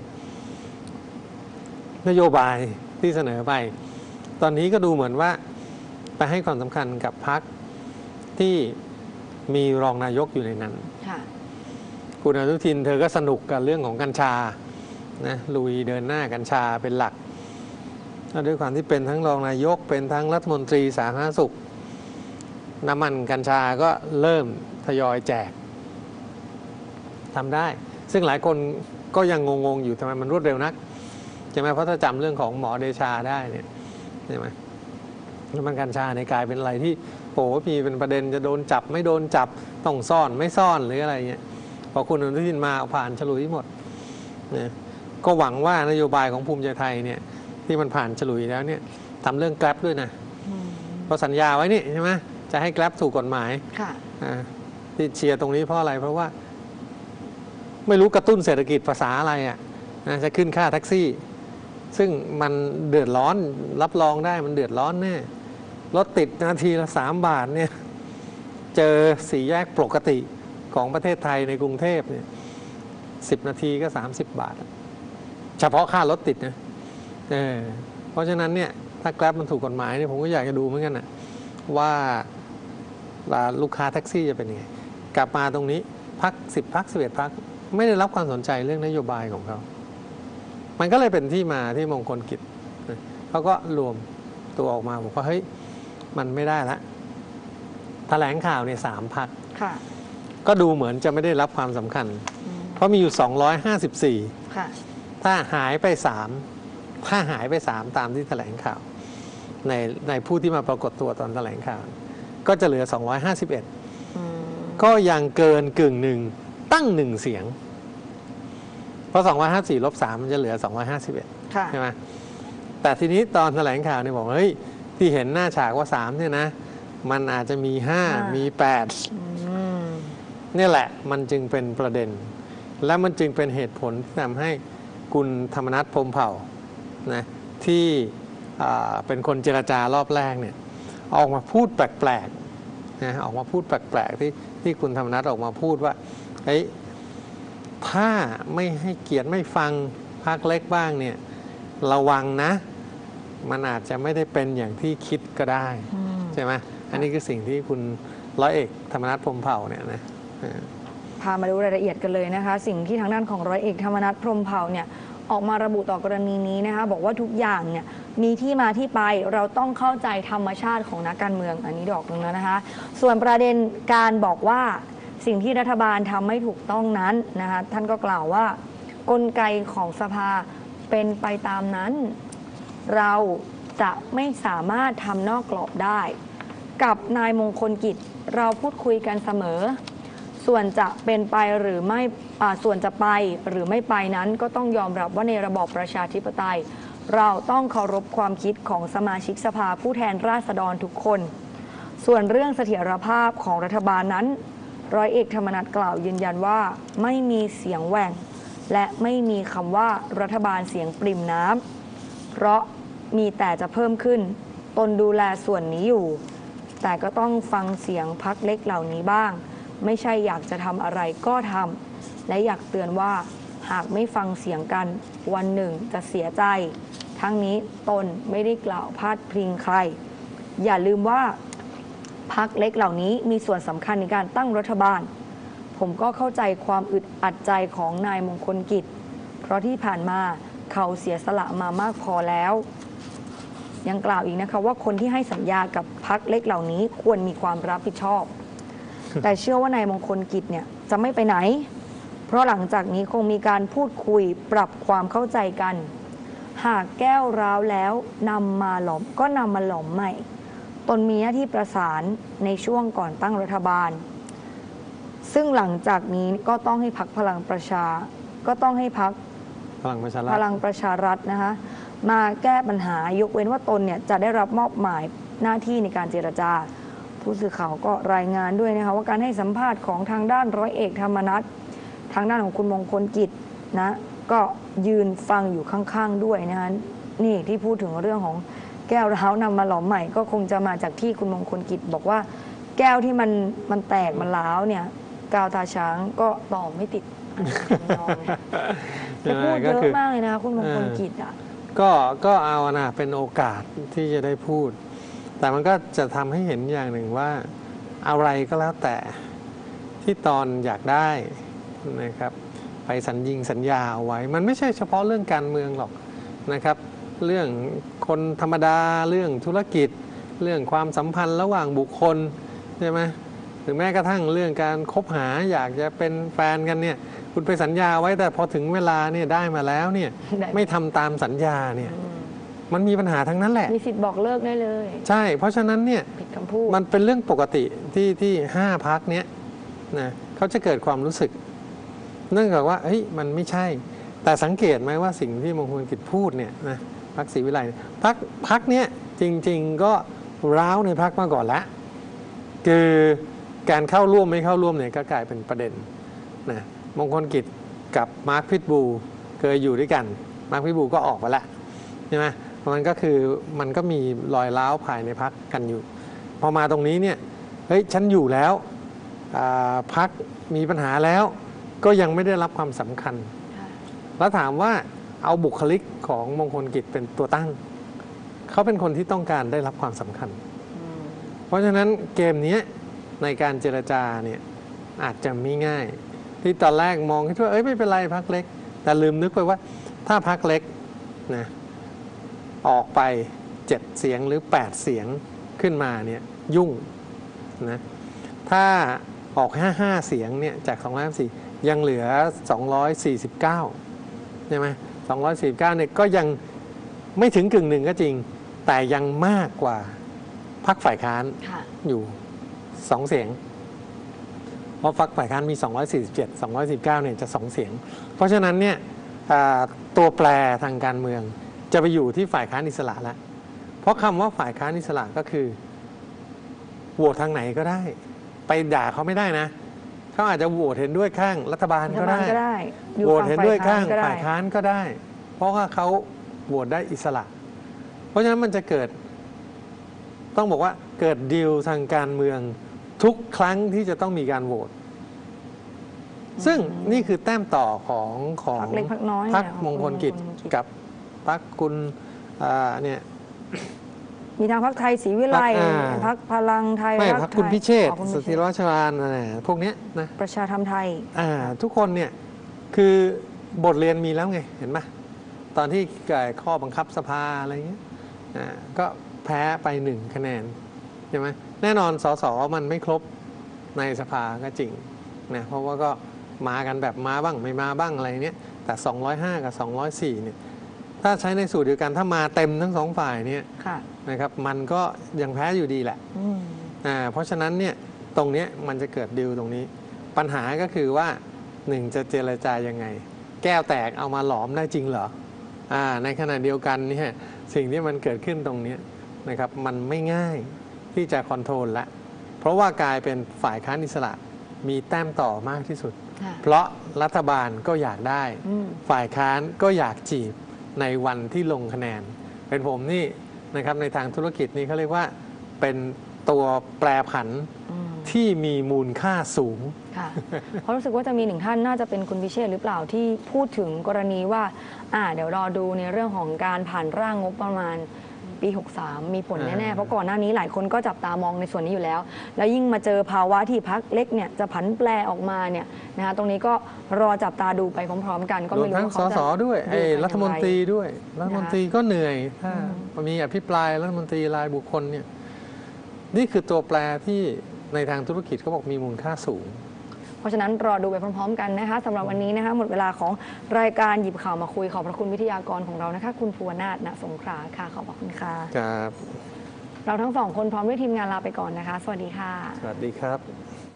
นโยบายที่เสนอไปตอนนี้ก็ดูเหมือนว่าไปให้ความสำคัญกับพรรคที่มีรองนายกอยู่ในนั้นคุณอนุทินเธอก็สนุกกับเรื่องของกัญชานะลุยเดินหน้ากัญชาเป็นหลักด้วยความที่เป็นทั้งรองนายกเป็นทั้งรัฐมนตรีสาธารณสุขน้ำมันกัญชาก็เริ่มทยอยแจกทำได้ซึ่งหลายคนก็ยังงงๆอยู่ทำไมมันรวดเร็วนักใช่ไหมเพราะถ้าจำเรื่องของหมอเดชาได้เนี่ยใช่ไหมน้ำมันกัญชาในกลายเป็นอะไรที่โอ้มีเป็นประเด็นจะโดนจับไม่โดนจับต้องซ่อนไม่ซ่อนหรืออะไรเงี้ยพอคุณอนุทินมาผ่านฉลุยหมดนะก็หวังว่านโยบายของภูมิใจไทยเนี่ยที่มันผ่านฉลุยแล้วเนี่ยทำเรื่องแกร็บด้วยนะเพราะสัญญาไว้นี่ใช่ไหมจะให้แกร็บถูกกฎหมายที่เชียร์ตรงนี้เพราะอะไรเพราะว่าไม่รู้กระตุ้นเศรษฐกิจภาษาอะไรจะขึ้นค่าแท็กซี่ซึ่งมันเดือดร้อนรับรองได้มันเดือดร้อนแน่รถติดนาทีละ3 บาทเนี่ยเจอ4 แยกปกติของประเทศไทยในกรุงเทพเนี่ย10 นาทีก็30 บาทเฉพาะค่ารถติดนะเพราะฉะนั้นเนี่ยถ้าแกร็บมันถูกกฎหมายเนี่ยผมก็อยากจะดูเหมือนกันนะว่าลูกค้าแท็กซี่จะเป็นยังไงกลับมาตรงนี้พรรค10 พรรค11 พรรคไม่ได้รับความสนใจเรื่องนโยบายของเขามันก็เลยเป็นที่มาที่มงคลกิจเขาก็รวมตัวออกมาบอกว่าเฮ้ยมันไม่ได้ละแถลงข่าวเนี่ย3 พรรคก็ดูเหมือนจะไม่ได้รับความสำคัญเพราะมีอยู่254ถ้าหายไป3ตามที่แถลงข่าวในผู้ที่มาปรากฏตัวตอนแถลงข่าวก็จะเหลือ251ก็ยังเกินกึ่งหนึ่งตั้ง1 เสียงเพราะ254 ลบ 3มันจะเหลือ251ใช่ไหมแต่ทีนี้ตอนแถลงข่าวเนี่ยบอกเฮ้ยที่เห็นหน้าฉากว่า3เนี่ยนะมันอาจจะมี5มี8นี่แหละมันจึงเป็นประเด็นและมันจึงเป็นเหตุผลที่ทำให้คุณธรรมนัส พรหมเผ่านะที่เป็นคนเจรจารอบแรกเนี่ยออกมาพูดแปลกๆนะออกมาพูดแปลกๆที่คุณธรรมนัสออกมาพูดว่าเฮ้ยถ้าไม่ให้เกียรติไม่ฟังพรรคเล็กบ้างเนี่ยระวังนะมันอาจจะไม่ได้เป็นอย่างที่คิดก็ได้ใช่ไหมอันนี้คือสิ่งที่คุณร้อยเอกธรรมนัส พรหมเผ่าเนี่ยนะพามาดูรายละเอียดกันเลยนะคะสิ่งที่ทางด้านของร้อยเอกธรรมนัส พรหมเผ่าเนี่ยออกมาระบุต่อกรณีนี้นะคะบอกว่าทุกอย่างเนี่ยมีที่มาที่ไปเราต้องเข้าใจธรรมชาติของนักการเมืองอันนี้ดอกหนึ่งแล้วนะคะส่วนประเด็นการบอกว่าสิ่งที่รัฐบาลทำไม่ถูกต้องนั้นนะคะท่านก็กล่าวว่ากลไกของสภาเป็นไปตามนั้นเราจะไม่สามารถทำนอกกรอบได้กับนายมงคลกิจเราพูดคุยกันเสมอส่วนจะเป็นไปหรือไม่ส่วนจะไปหรือไม่ไปนั้นก็ต้องยอมรับว่าในระบอบประชาธิปไตยเราต้องเคารพความคิดของสมาชิกสภาผู้แทนราษฎรทุกคนส่วนเรื่องเสถียรภาพของรัฐบาลนั้นร้อยเอกธรรมนัสกล่าวยืนยันว่าไม่มีเสียงแหว่งและไม่มีคำว่ารัฐบาลเสียงปริ่มน้ำเพราะมีแต่จะเพิ่มขึ้นตนดูแลส่วนนี้อยู่แต่ก็ต้องฟังเสียงพรรคเล็กเหล่านี้บ้างไม่ใช่อยากจะทำอะไรก็ทำและอยากเตือนว่าหากไม่ฟังเสียงกันวันหนึ่งจะเสียใจทั้งนี้ตนไม่ได้กล่าวพาดพิงใครอย่าลืมว่าพรรคเล็กเหล่านี้มีส่วนสำคัญในการตั้งรัฐบาลผมก็เข้าใจความอึดอัดใจของนายมงคลกิจเพราะที่ผ่านมาเขาเสียสละมามากพอแล้วยังกล่าวอีกนะคะว่าคนที่ให้สัญญากับพรรคเล็กเหล่านี้ควรมีความรับผิดชอบแต่เชื่อว่านายมงคลกิจเนี่ยจะไม่ไปไหนเพราะหลังจากนี้คงมีการพูดคุยปรับความเข้าใจกันหากแก้วร้าวแล้วนำมาหลอมก็นำมาหลอมใหม่ตนมีหน้าที่ประสานในช่วงก่อนตั้งรัฐบาลซึ่งหลังจากนี้ก็ต้องให้พรรคพลังประชารัฐนะคะมาแก้ปัญหายกเว้นว่าตนเนี่ยจะได้รับมอบหมายหน้าที่ในการเจรจาผู้สื่อข่าวก็รายงานด้วยนะคะว่าการให้สัมภาษณ์ของทางด้านร้อยเอกธรรมนัสทางด้านของคุณมงคลกิจนะก็ยืนฟังอยู่ข้างๆด้วยนะคะนี่ที่พูดถึงเรื่องของแก้วร้าวนำมาหลอมใหม่ก็คงจะมาจากที่คุณมงคลกิจบอกว่าแก้วที่มันแตกมันร้าวเนี่ยกาวตาช้างก็ต่อไม่ติดจะพูดเยอะมากเลยนะคุณมงคลกิจอ่ะก็เอานะเป็นโอกาสที่จะได้พูดแต่มันก็จะทำให้เห็นอย่างหนึ่งว่าอะไรก็แล้วแต่ที่ตอนอยากได้นะครับไปสัญญาเอาไว้มันไม่ใช่เฉพาะเรื่องการเมืองหรอกนะครับเรื่องคนธรรมดาเรื่องธุรกิจเรื่องความสัมพันธ์ระหว่างบุคคลใช่ไหมหรือแม้กระทั่งเรื่องการคบหาอยากจะเป็นแฟนกันเนี่ยคุณไปสัญญาไว้แต่พอถึงเวลาเนี่ยได้มาแล้วเนี่ยไม่ทำตามสัญญาเนี่ยมันมีปัญหาทั้งนั้นแหละมีสิทธิ์บอกเลิกได้เลยใช่เพราะฉะนั้นเนี่ยมันเป็นเรื่องปกติที่5 พรรคเนี้ยนะเขาจะเกิดความรู้สึกเนื่องจากว่าเฮ้ยมันไม่ใช่แต่สังเกตไหมว่าสิ่งที่มงคลกิจพูดเนี่ยนะพรรคศรีวิไลพรรคเนี้ยจริงๆก็ร้าวในพรรคมาก่อนแล้วคือการเข้าร่วมไม่เข้าร่วมเนี่ยก็กลายเป็นประเด็นนะมงคลกิจกับมาร์คพิทบูลเคยอยู่ด้วยกันมาร์คพิทบูลก็ออกไปแล้วใช่ไหมมันก็คือมันก็มีรอยร้าวภายในพรรคกันอยู่พอมาตรงนี้เนี่ยเฮ้ยฉันอยู่แล้วพรรคมีปัญหาแล้วก็ยังไม่ได้รับความสำคัญแล้วถามว่าเอาบุคลิกของมงคลกิจเป็นตัวตั้งเขาเป็นคนที่ต้องการได้รับความสำคัญเพราะฉะนั้นเกมนี้ในการเจรจาเนี่ยอาจจะไม่ง่ายที่ตอนแรกมองคิดว่าไม่เป็นไรพรรคเล็กแต่ลืมนึกไปว่าถ้าพรรคเล็กนะออกไป7 เสียงหรือ8 เสียงขึ้นมาเนี่ยยุ่งนะถ้าออก5 เสียงเนี่ยจาก254ยังเหลือ249ใช่ไหม249เนี่ยก็ยังไม่ถึงกึ่งหนึ่งก็จริงแต่ยังมากกว่าพรรคฝ่ายค้านอยู่2 เสียงเพราะพรรคฝ่ายค้านมี247 219เนี่ยจะ2 เสียงเพราะฉะนั้นเนี่ยตัวแปรทางการเมืองจะไปอยู่ที่ฝ่ายค้านอิสระแล้วเพราะคำว่าฝ่ายค้านอิสระก็คือโหวตทางไหนก็ได้ ไปด่าเขาไม่ได้นะเขาอาจจะโหวตเห็นด้วยข้างรัฐบาลรัฐก็บาลได้ก็ได้อยู่โหวตฝั่งเห็นด้วยข้างก็ได้ฝ่ายค้านก็ได้ เพราะว่าเขาโหวตได้อิสระ เพราะฉะนั้นมันจะเกิดต้องบอกว่าเกิดดีลทางการเมืองทุกครั้งที่จะต้องมีการโหวตซึ่งนี่คือแต้มต่อของพรรคเล็กพรรคน้อยพรรคเนี่ยมงคลกิจกับพรรคคุณเนี่ยมีทางพรรคไทยศรีวิไลพรรคพรรคพลังไทยไม่รักพรรคคุณไทยพิเชษฐ์อ๋อคุณสพิถิรวัชรานอะไรพวกเนี้ยนะประชาธรรมไทยทุกคนเนี่ยคือบทเรียนมีแล้วไงเห็นไหมตอนที่เกิดข้อบังคับสภาอะไรเงี้ยก็แพ้ไป1 คะแนนใช่ไหมแน่นอนสสมันไม่ครบในสภาก็จริงนะเพราะว่าก็มากันแบบมาบ้างไม่มาบ้างอะไรเนี้ยแต่205กับ204เนี่ยถ้าใช้ในสูตรเดียวกันถ้ามาเต็มทั้งสองฝ่ายเนี่ยค่ะนะครับมันก็ยังแพ้อยู่ดีแหละ เพราะฉะนั้นเนี่ยตรงเนี้ยมันจะเกิดดิวตรงนี้ ปัญหาก็คือว่า1จะเจรจายังไง แก้วแตกเอามาหลอมได้จริงเหรอในขณะเดียวกันเนี่ยสิ่งที่มันเกิดขึ้นตรงนี้นะครับมันไม่ง่ายที่จะคอนโทรลละเพราะว่ากลายเป็นฝ่ายค้านอิสระมีแต้มต่อมากที่สุด เพราะรัฐบาลก็อยากได้ ฝ่ายค้านก็อยากจีบในวันที่ลงคะแนน เป็นผมนี่นะครับในทางธุรกิจนี่เขาเรียกว่าเป็นตัวแปรผันที่มีมูลค่าสูงค่ะ เพราะรู้สึกว่าจะมี1 ท่านน่าจะเป็นคุณพิเชษฐ์หรือเปล่าที่พูดถึงกรณีว่าเดี๋ยวรอดูในเรื่องของการผ่านร่างงบประมาณปี 63 มีผลแน่ ๆ เพราะก่อนหน้านี้หลายคนก็จับตามองในส่วนนี้อยู่แล้ว แล้วยิ่งมาเจอภาวะที่พรรคเล็กเนี่ยจะผันแปรออกมาเนี่ยนะคะตรงนี้ก็รอจับตาดูไปพร้อม ๆ กันก็รวไม่มรู้ทั้งว่าสเขาจะสด้วยดูกันรัฐมนตรีอย่างได้วยรัฐมนตรีก็เหนื่อยถ้ามีอภิปรายรัฐมนตรีรายบุคคลเนี่ยนี่คือตัวแปรที่ในทางธุรกิจเขาบอกมีมูลค่าสูงเพราะฉะนั้นรอดูไปพร้อม ๆ กันนะคะสำหรับวันนี้นะคะหมดเวลาของรายการหยิบข่าวมาคุยขอบพระคุณวิทยากรของเรานะคะคุณภูวนาถ ณ สงขลาค่ะขอบพระคุณค่ะครับเราทั้งสองคนพร้อมด้วยทีมงานลาไปก่อนนะคะ สวัสดีค่ะสวัสดีครับ